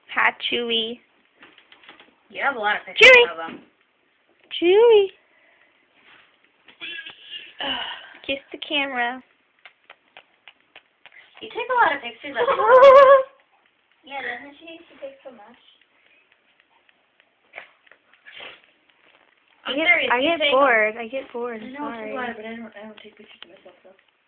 Hi, Chewy. You have a lot of pictures Chewy. of them. Chewy. Kiss the camera. You take a lot of pictures of them. Yeah, doesn't she? She takes so much. I get bored. I get bored. I I'm know, sorry. it's a lot, but I don't take pictures of myself, though.